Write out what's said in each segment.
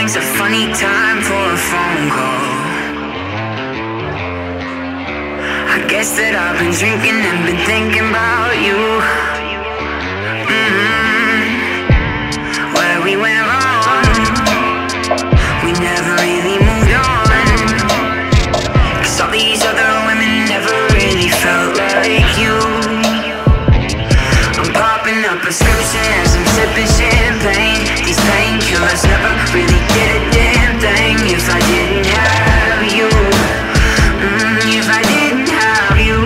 morning's a funny time for a phone call. I guess that I've been drinking and been thinking about you. Where we went wrong, we never really moved on. 'Cause all these other women never really felt like you. I'm popping up a prescription as I'm sipping champagne. These painkillers never really did a damn thing if I didn't have you. If I didn't have you.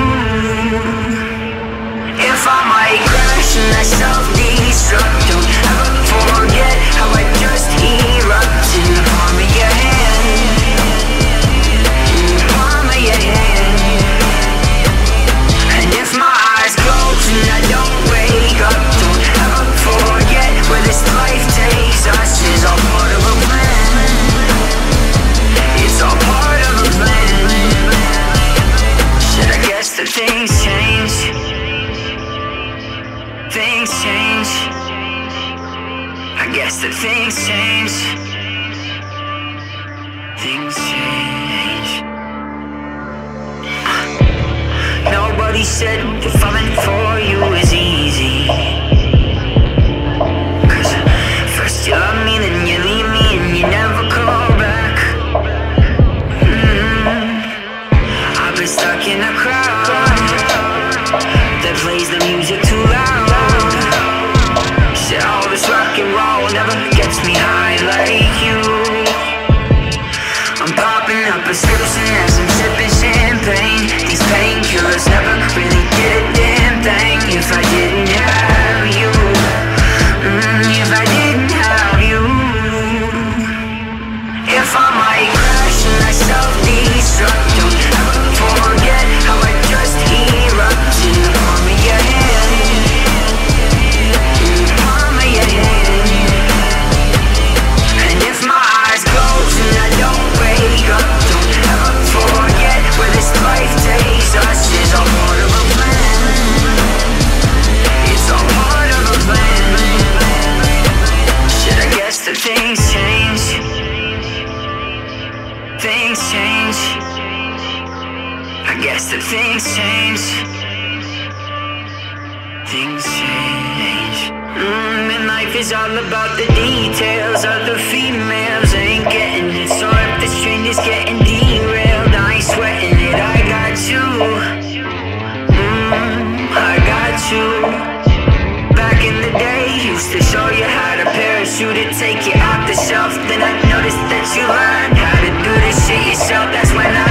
If I might crash and I self-destruct, don't ever forget how I just erupt in the palm of your hand. In the palm of your hand. And if my eyes close and I don't wake up, don't ever forget where this life takes us is all part of a plan. It's all part of a plan. Said I guess that things change. Things change. I guess that things change. Things change. Nobody said that falling for you is easy. 'Cause first you love me, then you leave me, and you never call back. I've been stuck in a crowd that plays the music too loud. Said all this rock and roll never gets me high like you. I'm popping up a prescription as I'm sipping champagne. These painkillers never really did a damn thing if I didn't have you. If I didn't have you. If I might crash and I self-destruct, don't ever forget how I just erupt in the palm of your hand. In the palm of your hand. And if my eyes close and I don't wake up, don't ever forget where this life takes us is all part of a plan. It's all part of a plan. Should I guess that things change? Things change. I guess that things change. Things change. And life is all about the details. Other females ain't getting it, so if this train is getting derailed, I ain't sweating it. I got you. I got you. Back in the day, used to show you how to parachute it, take you off the shelf. Then I noticed that you learned how to do this shit yourself. That's when I